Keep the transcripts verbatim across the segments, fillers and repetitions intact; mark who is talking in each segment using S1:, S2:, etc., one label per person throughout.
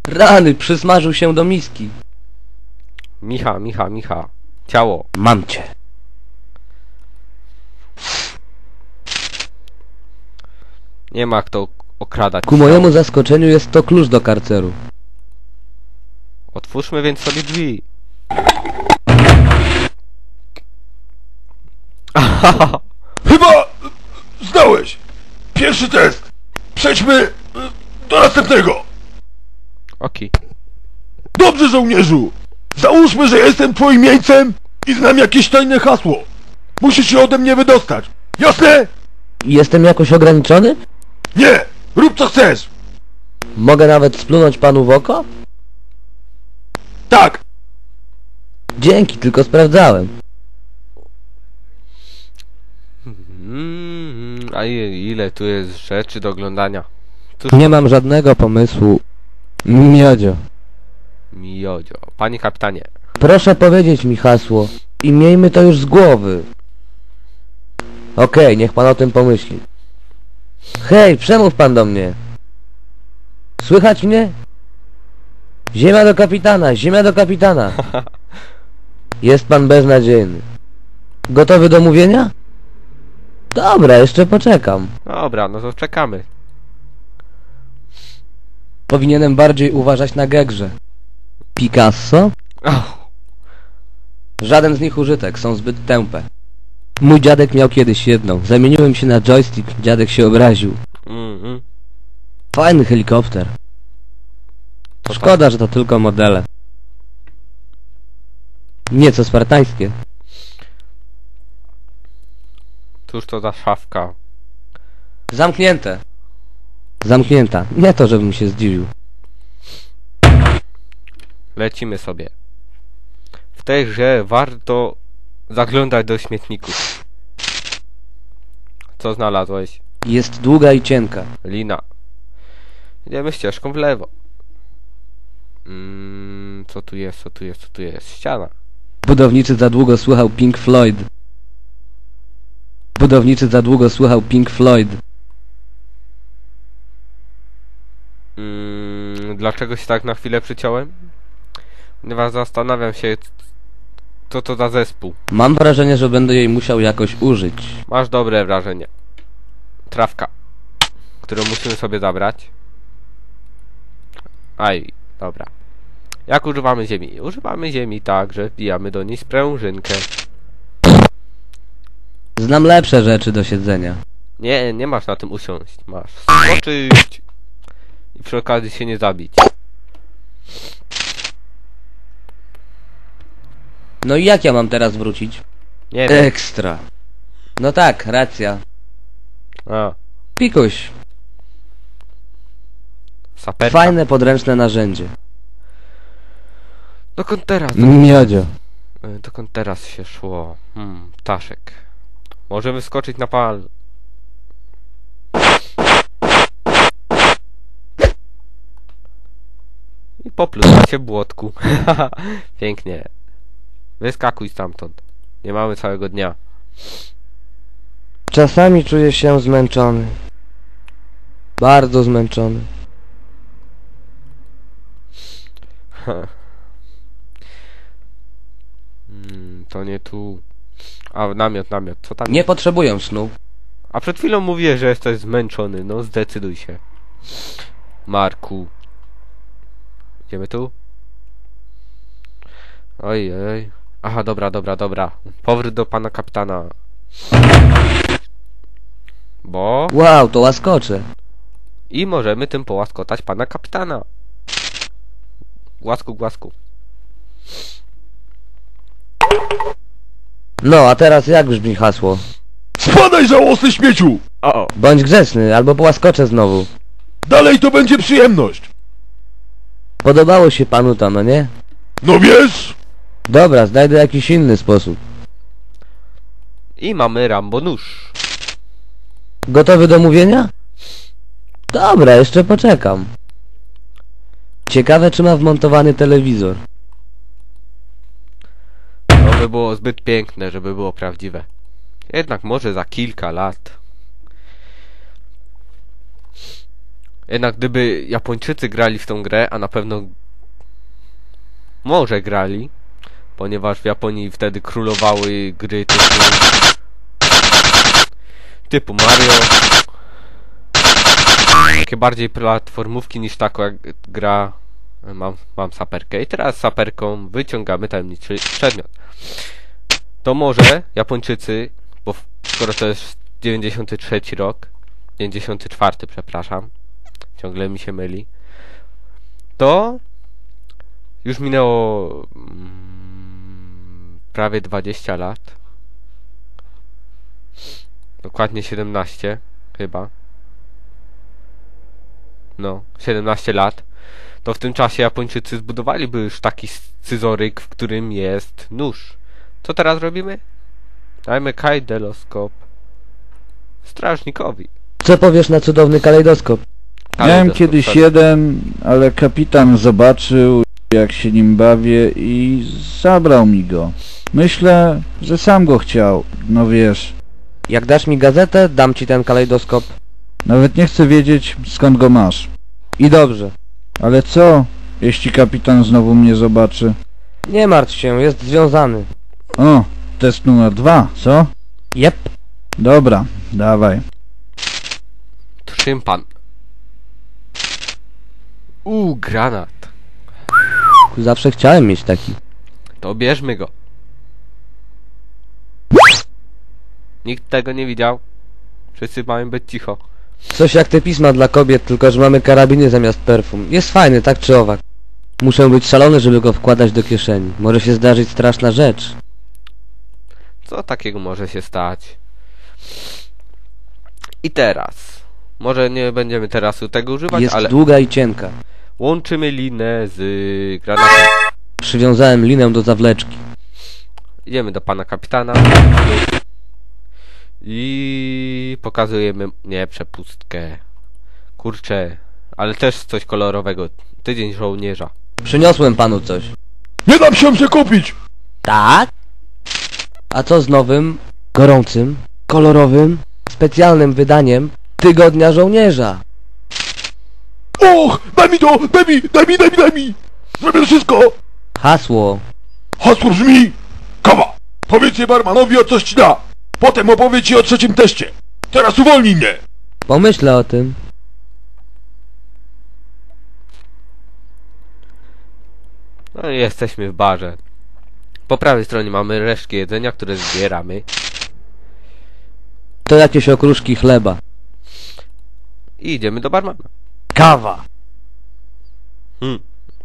S1: Rany, przysmażył się do miski.
S2: Micha, Micha, Micha. Ciało.
S1: Mam cię.
S2: Nie ma kto okradać.
S1: Ku mojemu zaskoczeniu jest to klucz do karceru.
S2: Otwórzmy więc sobie drzwi.
S3: Chyba zdałeś. Pierwszy test. Przejdźmy y, do następnego.
S2: Okej.
S3: Dobrze, żołnierzu. Załóżmy, że jestem twoim jeńcem i znam jakieś tajne hasło. Musisz się ode mnie wydostać. Jasne?
S1: Jestem jakoś ograniczony?
S3: Nie. Rób co chcesz.
S1: Mogę nawet splunąć panu w oko?
S3: Tak.
S1: Dzięki, tylko sprawdzałem.
S2: Mm, a i- ile tu jest rzeczy do oglądania. Cóż,
S1: Nie mam żadnego pomysłu. Miodzio.
S2: miodzio. Panie kapitanie.
S1: Proszę powiedzieć mi hasło i miejmy to już z głowy. Okej, niech pan o tym pomyśli. Hej, przemów pan do mnie. Słychać mnie? Ziemia do kapitana, ziemia do kapitana. Jest pan beznadziejny. Gotowy do mówienia? Dobra, jeszcze poczekam.
S2: Dobra, no to czekamy.
S1: Powinienem bardziej uważać na gegrze. Picasso?
S2: Oh.
S1: Żaden z nich użytek, są zbyt tępe. Mój dziadek miał kiedyś jedną. Zamieniłem się na joystick, dziadek się obraził.
S2: Mm, mm.
S1: Fajny helikopter.
S2: To
S1: Szkoda, że to tylko modele. Nieco spartańskie.
S2: Cóż to za szafka?
S1: Zamknięte. Zamknięta. Nie to, żebym się zdziwił.
S2: Lecimy sobie. W tej grze warto zaglądać do śmietników. Co znalazłeś?
S1: Jest długa i cienka.
S2: Lina. Idziemy ścieżką w lewo. Mm, co tu jest, co tu jest, co tu jest? Ściana.
S1: Budowniczy za długo słuchał Pink Floyd. Budowniczy za długo słuchał Pink Floyd.
S2: Mm, dlaczego się tak na chwilę przyciąłem? Ponieważ zastanawiam się, co to za zespół.
S1: Mam wrażenie, że będę jej musiał jakoś użyć.
S2: Masz dobre wrażenie. Trawka, którą musimy sobie zabrać. Aj, dobra. Jak używamy ziemi? Używamy ziemi tak, że wbijamy do niej sprężynkę.
S1: Znam lepsze rzeczy do siedzenia.
S2: Nie, nie masz na tym usiąść. Masz skoczyć i przy okazji się nie zabić.
S1: No i jak ja mam teraz wrócić?
S2: Nie wiem.
S1: Ekstra. No tak, racja.
S2: A,
S1: Pikuś.
S2: saperka.
S1: Fajne podręczne narzędzie.
S2: Dokąd teraz?
S1: Miodzio.
S2: Y, Dokąd teraz się szło? Hmm, ptaszek. Możemy skoczyć na pal. I popluć się błotku. Pięknie. Wyskakuj stamtąd. Nie mamy całego dnia.
S1: Czasami czuję się zmęczony. Bardzo zmęczony.
S2: Hmm, to nie tu. A, namiot, namiot. Co tam?
S1: Nie potrzebuję snu.
S2: A przed chwilą mówię, że jesteś zmęczony. No zdecyduj się. Marku. Idziemy tu? Oj, oj. Aha, dobra, dobra, dobra. Powrót do pana kapitana. Bo...
S1: Wow, to łaskocze.
S2: I możemy tym połaskotać pana kapitana. Głasku, głasku.
S1: No, a teraz jak brzmi hasło?
S3: Spadaj, żałosny śmieciu.
S2: O, o.
S1: Bądź grzeczny, albo połaskoczę znowu.
S3: Dalej to będzie przyjemność.
S1: Podobało się panu to, no nie?
S3: No wiesz?
S1: Dobra, znajdę jakiś inny sposób.
S2: I mamy Rambo nóż.
S1: Gotowy do mówienia? Dobra, jeszcze poczekam. Ciekawe, czy ma wmontowany telewizor.
S2: To by było zbyt piękne, żeby było prawdziwe. Jednak może za kilka lat. Jednak gdyby Japończycy grali w tą grę, a na pewno może grali, ponieważ w Japonii wtedy królowały gry typu typu Mario, takie bardziej platformówki niż taką jak gra mam, mam saperkę i teraz saperką wyciągamy tajemniczy przedmiot. To może Japończycy, bo skoro to jest dziewięćdziesiąty trzeci rok, dziewięćdziesiąty czwarty, przepraszam, ciągle mi się myli, to już minęło mm, prawie dwadzieścia lat, dokładnie siedemnaście chyba, no siedemnaście lat, to w tym czasie Japończycy zbudowaliby już taki scyzoryk, w którym jest nóż. Co teraz robimy? Dajmy kajdeloskop strażnikowi.
S1: Co powiesz na cudowny kalejdoskop?
S4: Miałem
S2: Kalejdoskop,
S4: kiedyś
S2: sorry.
S4: jeden, ale kapitan zobaczył, jak się nim bawię i zabrał mi go. Myślę, że sam go chciał, no wiesz.
S1: Jak dasz mi gazetę, dam ci ten kalejdoskop.
S4: Nawet nie chcę wiedzieć, skąd go masz.
S1: I dobrze.
S4: Ale co, jeśli kapitan znowu mnie zobaczy?
S1: Nie martw się, jest związany.
S4: O, test numer dwa, co?
S1: Jep.
S4: Dobra, dawaj.
S2: Szympan. Uuu, granat.
S1: Zawsze chciałem mieć taki.
S2: To bierzmy go. Nikt tego nie widział. Wszyscy mają być cicho.
S1: Coś jak te pisma dla kobiet, tylko że mamy karabiny zamiast perfum. Jest fajny, tak czy owak. Muszę być szalony, żeby go wkładać do kieszeni. Może się zdarzyć straszna rzecz.
S2: Co takiego może się stać? I teraz. Może nie będziemy teraz tego używać,
S1: Jest
S2: ale
S1: długa i cienka.
S2: łączymy linę z granatem.
S1: Przywiązałem linę do zawleczki.
S2: Idziemy do pana kapitana. I pokazujemy... Nie, przepustkę. Kurczę. Ale też coś kolorowego. Tydzień żołnierza.
S1: Przyniosłem panu coś.
S3: Nie dam się przekupić!
S1: Tak? A co z nowym, gorącym, kolorowym, specjalnym wydaniem Tygodnia Żołnierza?
S3: Och, daj mi to! Daj mi, daj mi, daj mi, daj mi! Zrobię wszystko!
S1: Hasło.
S3: Hasło brzmi... Kawa! Powiedz je barmanowi, o coś ci da! Potem opowie ci o trzecim teście! Teraz uwolnij mnie!
S1: Pomyślę o tym.
S2: No i jesteśmy w barze. Po prawej stronie mamy resztki jedzenia, które zbieramy.
S1: To jakieś okruszki chleba.
S2: I idziemy do barmana.
S1: Kawa.
S2: Hmm.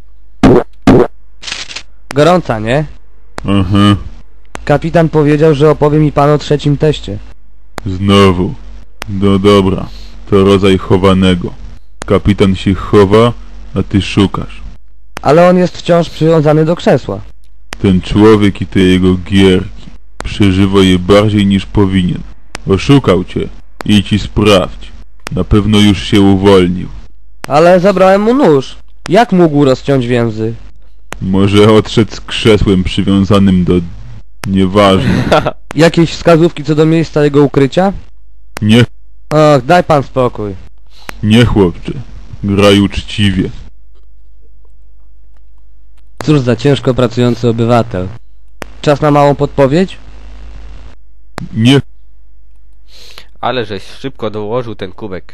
S1: Gorąca, nie?
S3: Aha,
S1: Kapitan powiedział, że opowie mi pan o trzecim teście.
S3: znowu. No dobra, to rodzaj chowanego. Kapitan się chowa, a ty szukasz.
S1: Ale on jest wciąż przywiązany do krzesła.
S3: Ten człowiek i te jego gierki. Przeżywa je bardziej niż powinien. Oszukał cię. Idź i sprawdź. Na pewno już się uwolnił.
S1: Ale zabrałem mu nóż. Jak mógł rozciąć więzy?
S3: Może odszedł z krzesłem przywiązanym do... Nieważne.
S1: Jakieś wskazówki co do miejsca jego ukrycia?
S3: Nie,
S1: Och, daj pan spokój.
S3: nie chłopcze. Graj uczciwie.
S1: Cóż za ciężko pracujący obywatel. Czas na małą podpowiedź?
S3: Nie,
S2: Ale żeś szybko dołożył ten kubek.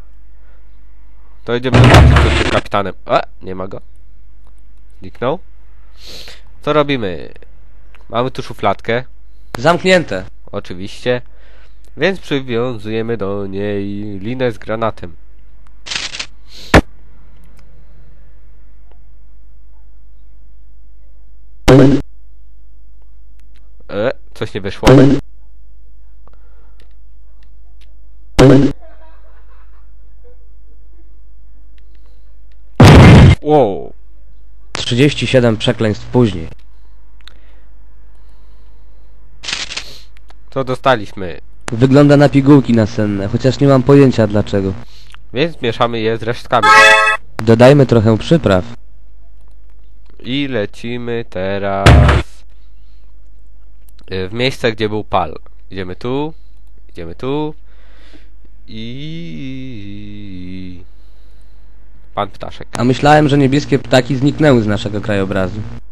S2: To idziemy zobaczyć, co z tym kapitanem. A, nie ma go. Zniknął. Co robimy? Mamy tu szufladkę.
S1: Zamknięte.
S2: Oczywiście. Więc przywiązujemy do niej linę z granatem. E, coś nie wyszło. Wow.
S1: trzydzieści siedem przekleństw później.
S2: Co dostaliśmy?
S1: Wygląda na pigułki nasenne, chociaż nie mam pojęcia dlaczego.
S2: Więc mieszamy je z resztkami.
S1: Dodajmy trochę przypraw.
S2: I lecimy teraz y, w miejsce, gdzie był pal. Idziemy tu, idziemy tu i Pan Ptaszek.
S1: A myślałem, że niebieskie ptaki zniknęły z naszego krajobrazu.